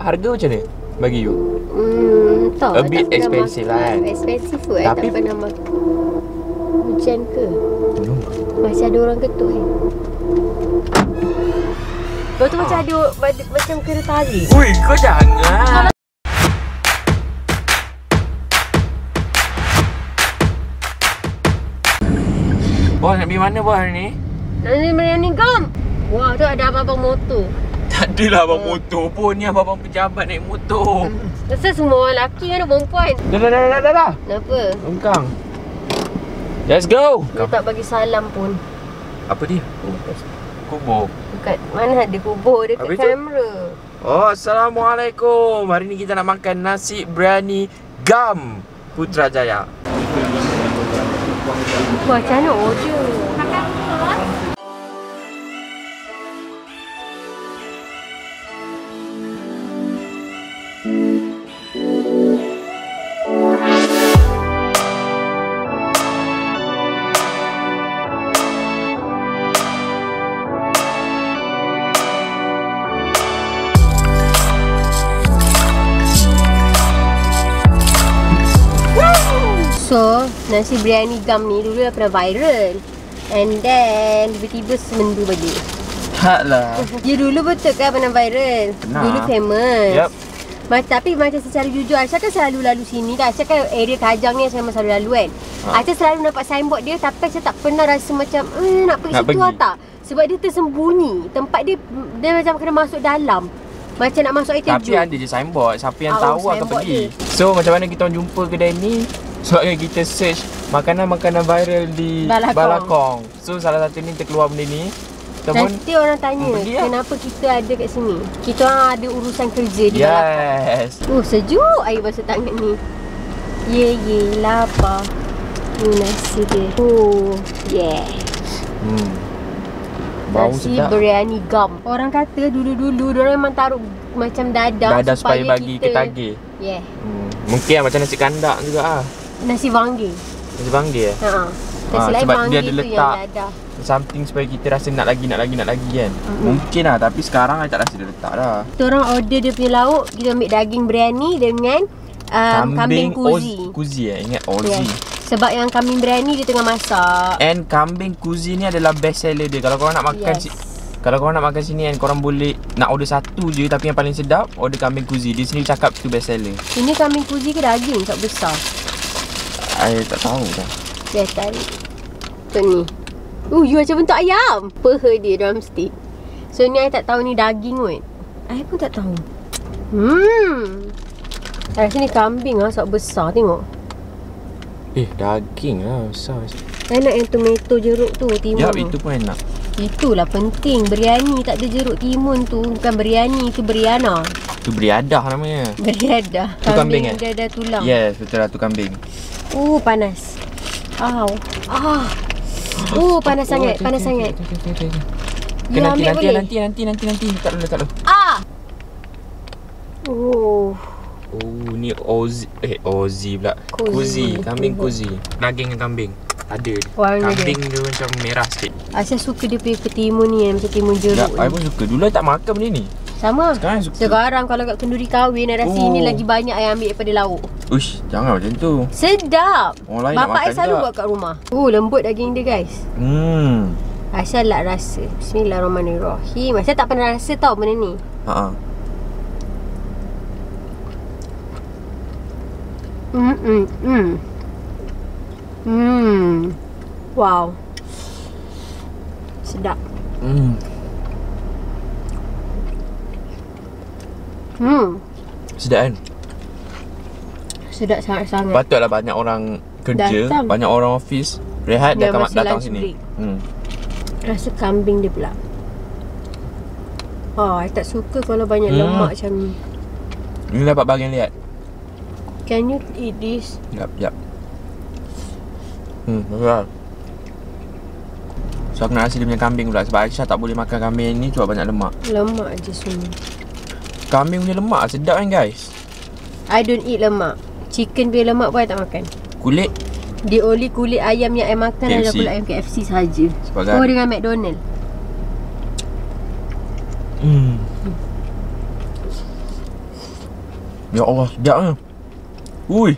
harga macam ni bagi you? Tak. A bit expensive lah kan? Expensive kot. Tapi tak pernah makan. Hujan ke? No. Masih ada orang ketuk kan? Kau tu macam ada macam kena tarik. Ui, kau jangan. Bos nak pergi mana bos hari ni? Nak ni gam. Wah, tu ada abang-abang motor. Tak adalah abang motor pun. Ni abang pejabat naik motor. Rasa semua orang lelaki kan ada perempuan. Dah. Kenapa? Lengkang. Let's go. Dia tak bagi salam pun. Apa dia? Kubur. Dekat mana ada kubur dekat kamera. Oh, Assalamualaikum. Hari ni kita nak makan nasi biryani Gam Putrajaya. Wah, macam mana order? So, nasi biryani Gam ni dulu dah pernah viral. And then, tiba-tiba semendu balik. Taklah. Dia dulu betul kan pernah viral? Pernah. Dulu famous. Yep. Tapi macam secara jujur, Aisyah kan selalu lalu sini kan. Aisyah kan area Kajang ni Aisyah memang selalu lalu kan. Aisyah selalu nampak signboard dia, tapi Aisyah tak pernah rasa macam nak pergi situ lah tak. Sebab dia tersembunyi. Tempat dia macam kena masuk dalam. Macam nak masuk air terjun. Tapi ada je signboard. Siapa yang tahu akan pergi. So macam mana kita orang jumpa kedai ni? Sebab kita search makanan-makanan viral di Balakong. So salah satu ni terkeluar benda ni. Nanti orang tanya kenapa kita ada kat sini. Kita orang ada urusan kerja di Balakong. Sejuk air basuh tangan ni. Ye lapar. Ni nasi dia. Bau nasi sedap. Biryani Gam. Orang kata dulu-dulu diorang memang taruh macam dadah supaya bagi kita tagih. Mungkin macam nasi kandak juga ah. Nasi vanggil. Nasi vanggil sebab dia ada letak something supaya kita rasa nak lagi kan. Mungkin lah, tapi sekarang I tak rasa dia letak dah. Kita orang order dia punya lauk. Kita ambil daging biryani dengan kambing kuzi. Ingat Ozi. Sebab yang kambing biryani dia tengah masak. And kambing kuzi ni adalah best seller dia. Kalau korang nak makan kalau korang nak makan sini kan, korang boleh nak order satu je, tapi yang paling sedap order kambing kuzi. Di sini cakap tu best seller. Ini kambing kuzi ke daging tak besar? I tak tahu dah. Dia tarik. Tu ni. You macam bentuk ayam. Peha dia drumstick. So ni I tak tahu ni daging kot. I pun tak tahu. Rasa ni kambing lah sebab besar tengok. Daging lah besar. Enak yang tomato jeruk tu, timun. Itu pun enak. Itulah penting. Biryani tak ada jeruk timun tu. Bukan biryani, itu biryana. Tu beriadah namanya. Beriadah. Tu kambing kan? Dia ada tulang. Yes, betul lah tu kambing. Panas. Panas sangat. Panas sangat. Nanti. Letak dulu. Ni Ozi pula. Kuzi. Kambing kuzi. Daging kambing. Ada. Kambing dia macam merah sikit. Aisyah suka dia punya ketimun ni macam timun jeruk. I pun suka. Dulu I tak makan benda ni. Sama. Sekarang kalau kat kenduri kahwin I rasa ini lagi banyak I ambil daripada lauk. Uish, jangan macam tu. Sedap. Bapak I selalu buat kat rumah. Lembut daging dia guys. Aisyah nak rasa. Bismillahirrahmanirrahim. Aisyah tak pernah rasa tau benda ni. Wow. Sedap. Sedap kan? Sedap sangat-sangat. Patutlah banyak orang kerja, banyak orang office rehat dia akan datang sini. Rasa kambing dia pula. I tak suka kalau banyak lemak macam ni. Ni dapat bahagian lihat. Can you eat this? Yap. Betul. So aku nak rasa dia punya kambing pula. Sebab Aisyah tak boleh makan kambing ni sebab banyak lemak. Lemak je semua. Kambing punya lemak sedap kan guys? I don't eat lemak. Chicken punya lemak pun I tak makan. Kulit? The only kulit ayam yang I makan adalah kulit ayam KFC sahaja. Dengan McDonald. Ya Allah, sedapnya. Ui.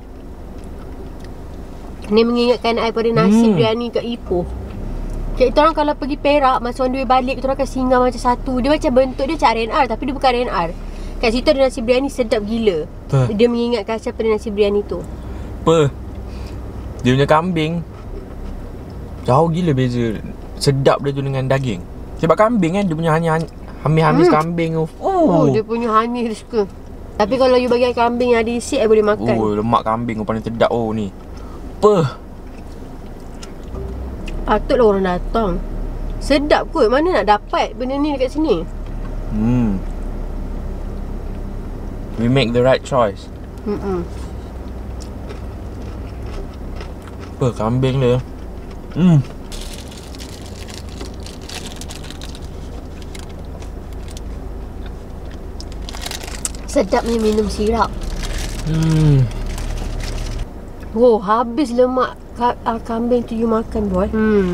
Ni mengingatkan I pada nasi biryani kat Ipoh. Kita orang kalau pergi Perak, masa on the way balik, kita orang akan singgah macam satu. Dia macam bentuk dia macam R&R, tapi dia bukan R&R. Kat situ ada nasi biryani sedap gila. Dia mengingatkan Aisyah pada nasi biryani tu. Apa? Dia punya kambing jauh gila beza sedap dia tu dengan daging. Sebab kambing kan dia punya hanya hamis-hamis kambing tu. Dia punya hamis dia suka. Tapi kalau you bagi kambing yang ada isi, I boleh makan. Lemak kambing tu paling sedap ni. Apa? Patutlah orang datang. Sedap kot. Mana nak dapat benda ni dekat sini? We make the right choice. Apa kambing dia? Sedapnya minum sirap. Oh, habis lemak kambing tu you makan, boy.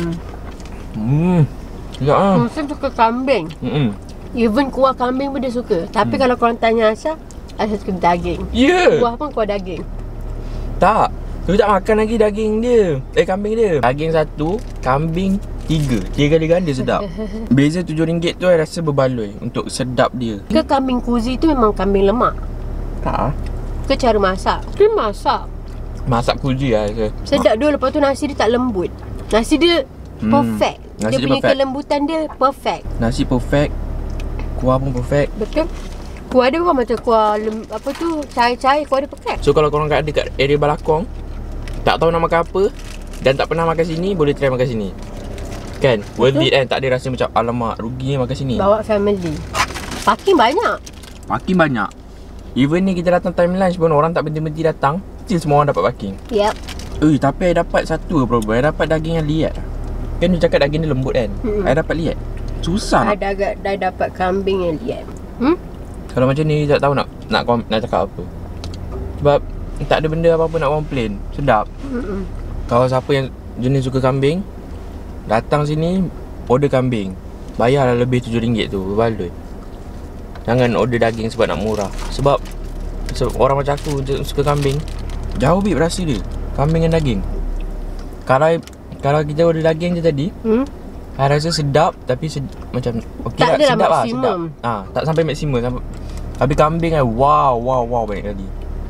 Ya ah. Saya suka kambing. Even kuah kambing pun dia suka. Tapi kalau korang tanya Aisyah, Aisyah suka daging. Kuah pun kuah daging. Tak. Tu tak makan lagi daging dia. Kambing dia. Daging satu, kambing tiga. 3 kali ganda sedap. Beza RM7 tu I rasa berbaloi untuk sedap dia. Ke kambing kuzi tu memang kambing lemak? Tak. Ke cara masak? Dia masak. Masak kuji lah rasa. Sedap dulu. Lepas tu nasi dia tak lembut. Nasi dia perfect. Nasi dia punya kelembutan dia perfect. Nasi perfect. Kuah pun perfect. Betul. Kuah dia bukan macam kuah apa tu, cair-cair. Kuah dia perfect. So kalau korang ada kat area Balakong, tak tahu nak makan apa dan tak pernah makan sini, boleh try makan sini. Kan? Worth it kan? Tak ada rasa macam alamak ruginya makan sini. Bawa family. Parking banyak. Parking banyak. Even ni kita datang time lunch pun orang tak berhenti-berhenti datang, still semua orang dapat parking. Yep. Tapi I dapat satu problem. I dapat daging yang liat. Kan dia cakap daging dia lembut kan? I dapat liat. Susah nak. Dah dapat kambing yang liat. Kalau macam ni tak tahu nak cakap apa. Sebab tak ada benda apa-apa nak complain. Sedap. Kalau siapa yang jenis suka kambing, datang sini order kambing. Bayarlah lebih RM7 tu, berbaloi. Jangan order daging sebab nak murah. Sebab orang macam aku suka kambing, jauh lebih berasa dia. Kambing dan daging. Kalau kita order daging je tadi, I rasa sedap tapi macam okey lah, sedap lah, sedap. Tak sampai maksimum. Tapi kambing kan wow banyak kali.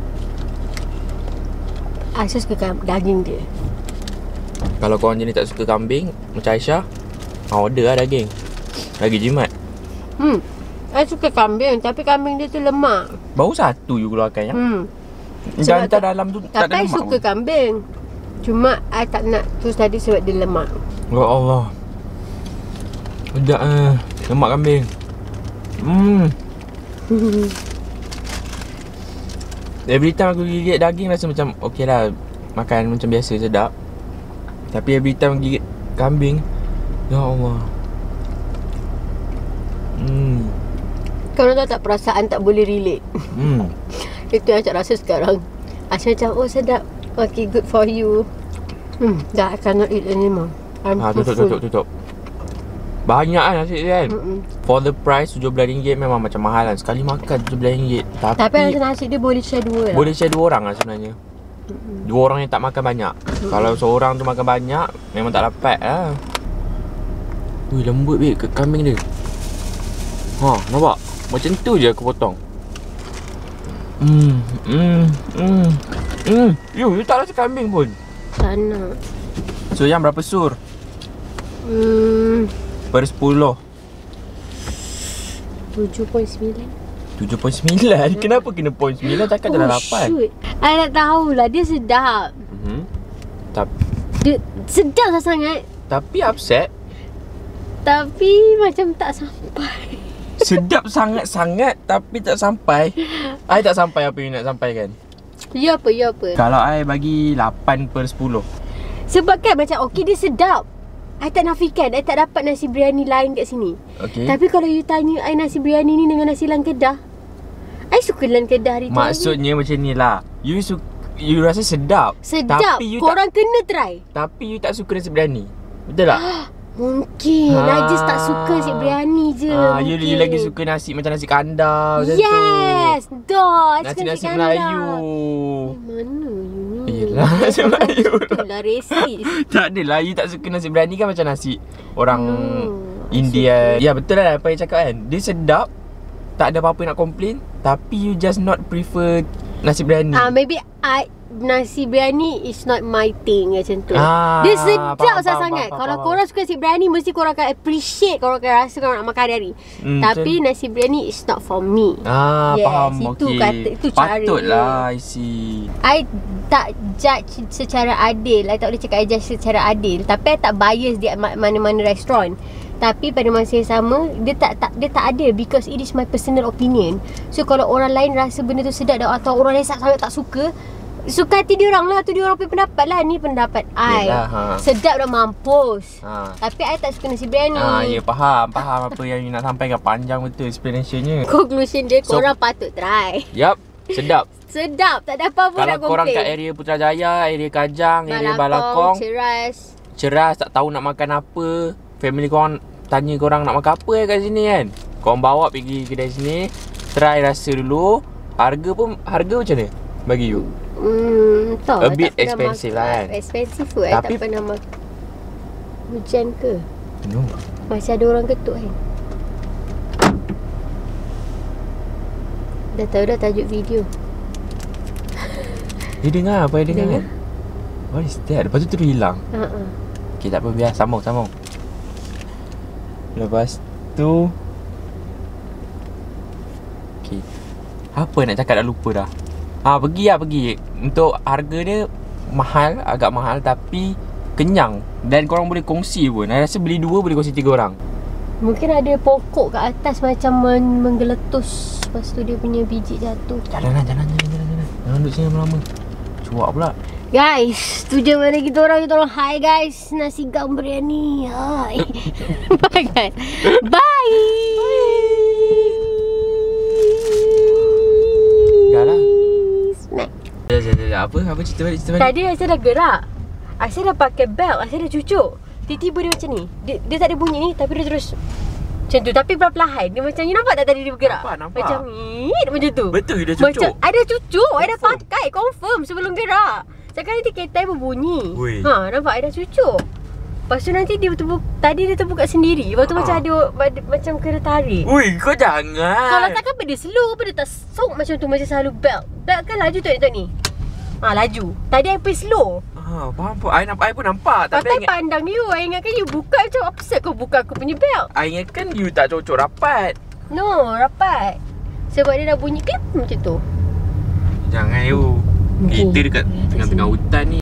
Aisyah suka daging dia. Kalau korang jenis tak suka kambing macam Aisyah, order lah daging. Lagi jimat. I suka kambing, tapi kambing dia tu lemak. Baru satu you keluarkan ya. Dan dalam tu tak ada lemak. Tapi I suka kambing. Cuma I tak nak tu tadi sebab dia lemak. Ya Allah. Sedap lemak kambing. Every time aku gigit daging rasa macam okey lah, makan macam biasa sedap. Tapi every time gigit kambing, ya Allah. Kau tahu tak, perasaan tak boleh relate. Itu yang Aisyah rasa sekarang. Aisyah macam oh sedap. Okay, good for you. Dah I cannot eat anymore. I'm tutup. Banyak kan nasi dia kan. For the price RM17 memang macam mahal kan. Sekali makan RM17. Tapi nasi dia boleh share dua lah. Boleh share 2 orang lah sebenarnya. 2 orang yang tak makan banyak. Kalau seorang tu makan banyak, memang tak dapat lah. Ui, lembut babe kambing dia. Nampak? Macam tu je aku potong. You tak rasa kambing pun. Tak nak. So yang berapa sur? Per 10. 7.9. Kenapa kena point 9? Cakap dah 8. Shoot. I nak tahulah. Dia sedap. Dia sedap sangat. Tapi upset. Tapi macam tak sampai. Sedap sangat-sangat tapi tak sampai. I tak sampai apa you nak sampaikan. Ya apa? Kalau I bagi 8 per 10. Sebab kan macam okey dia sedap. I tak nafikan I tak dapat nasi biryani lain kat sini. Tapi kalau you tanya I nasi biryani ni dengan nasi lan Kedah, I suka lan Kedah hari tu. Maksudnya macam ni lah. You rasa sedap. Sedap. Tapi you korang kena try. Tapi you tak suka nasi biryani. Betul tak? Mungkin Najis tak suka nasi biryani je. You lagi suka nasi macam nasi kandar macam tu. Yes, dah. Nasi Melayu. Mana you ni? Yelah, nasi Melayu. Itulah resis. Tak adalah, you tak suka nasi biryani kan macam nasi orang India. Ya betul lah apa yang cakap kan. Dia sedap, tak ada apa-apa nak complain, tapi you just not prefer nasi biryani. Maybe nasi biryani is not my thing macam tu. Dia sedap sangat. Kalau korang suka nasi biryani, mesti korang akan appreciate, korang akan rasa korang nak makan hari-hari. Tapi nasi biryani is not for me. Faham. Itu okay. kata, itu cara. Patutlah, I see. I tak judge secara adil. I tak boleh cakap I judge secara adil. Tapi I tak bias di mana-mana restoran. Tapi pada masa yang sama, dia tak ada, because it is my personal opinion. So kalau orang lain rasa benda tu sedap atau orang lain sangat tak suka hati dia orang lah. Tu dia orang punya pendapat lah. Ni pendapat I. Sedap dah mampus. Tapi I tak suka nasi biryani. Ya faham apa yang you nak sampaikan. Panjang betul explanationnya. Conclusion dia, korang patut try. Yup, sedap. Sedap, tak ada apa-apa nak Kalau korang komplain. kat area Putrajaya, area Kajang, area Balakong, Ceras, tak tahu nak makan apa, family korang tanya korang nak makan apa kat sini kan, korang bawa pergi kedai sini, try rasa dulu. Harga macam mana bagi you? Tahu, a bit expensive lah kan. Expensive food. I tak pernah makan. Hujan ke? No. Masih ada orang ketuk kan? Dah tahu dah tajuk video. Dia dengar apa dia dengar kan? What is that? Lepas tu hilang. Okay, tak apa, biar sambung. Lepas tu okay, apa nak cakap dah lupa dah. Pergi. Untuk harga dia mahal, agak mahal, tapi kenyang. Dan korang boleh kongsi pun. Saya rasa beli 2 boleh kongsi 3 orang. Mungkin ada pokok kat atas macam menggeletus. Lepas tu dia punya biji jatuh. Jalan. Jangan duduk sini lama-lama. Cuak pula. Guys, tu je mana kita orang. Hi guys, nasi gam biryani. Hai. Bye guys. Bye. Dah lah. Snack. Apa cerita balik? Tadi Aisyah dah gerak. Aisyah dah pakai belt. Aisyah dah cucuk. Tiba-tiba dia macam ni. Dia tak ada bunyi ni, tapi dia terus macam tu. Tapi perlahan-lahan. Dia macam, you nampak tak tadi dia bergerak? Nampak. Macam macam tu. Betul dia cucuk? Macam, ada cucuk. I dah pakai. Confirm sebelum gerak. Sekarang nanti kereta berbunyi. Nampak I dah cucuk. Lepas tu nanti dia betul, tadi dia terbuka sendiri. Lepas tu macam ada macam kena tarik. Ui, kau jangan. Kalau takkan apa dia slow, apa dia tak sok macam tu. Macam selalu belt. Belt kan laju tu ni. Laju. Tadi I pergi slow. Faham. I pun nampak. Tapi I pandang you. I ingatkan you buka macam apa sebab kau buka aku punya belt. I ingatkan you tak cocok rapat. No, rapat. Sebab dia dah bunyi klip macam tu. Jangan you. Kita dekat tengah-tengah hutan ni.